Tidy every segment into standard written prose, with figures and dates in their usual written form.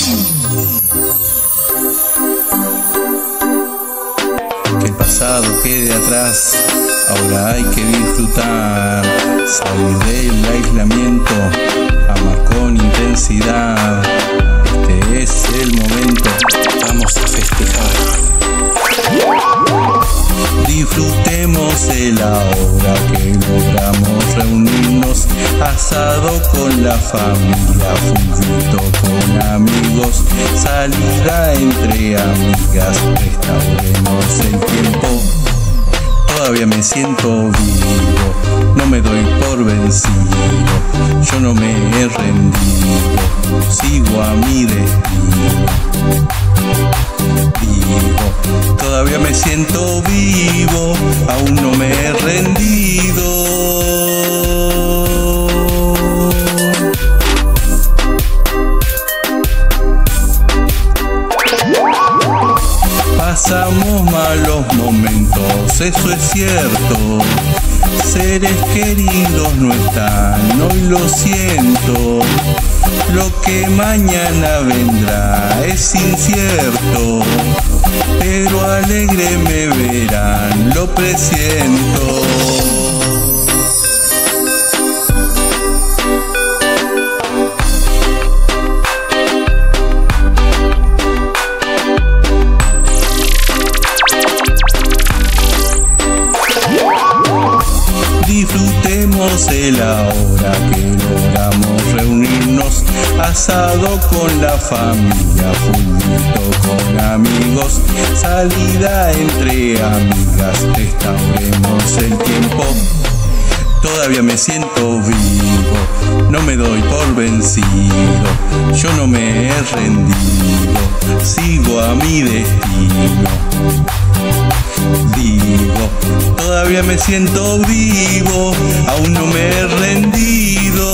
Que el pasado quede atrás, ahora hay que disfrutar, salir del aislamiento, amar con intensidad. Este es el momento, vamos a festejar. Disfrutemos de la hora que logramos reunirnos, asado con la familia, fulbito con amigos, salida entre amigas, restauremos el tiempo. Todavía me siento vivo, no me doy por vencido, yo no me he rendido, sigo a mi destino. Vivo, todavía me siento vivo, aún no me he rendido. Pasamos malos momentos, eso es cierto. Seres queridos no están, hoy lo siento. Lo que mañana vendrá es incierto, pero alegre me verán, lo presiento. Disfrutemos de la hora que logramos reunirnos, asado con la familia, fulbito con amigos, salida entre amigas, restauremos el tiempo. Todavía me siento vivo, no me doy por vencido, yo no me he rendido, sigo a mi destino. Digo, todavía me siento vivo, aún no me he rendido.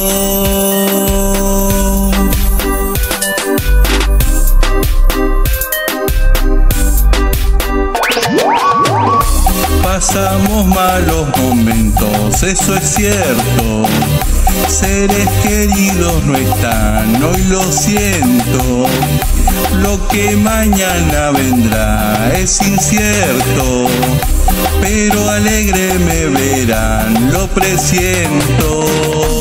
Pasamos malos momentos, eso es cierto. Seres queridos no están, hoy lo siento. Lo que mañana vendrá es incierto, pero alegre me verán, lo presiento.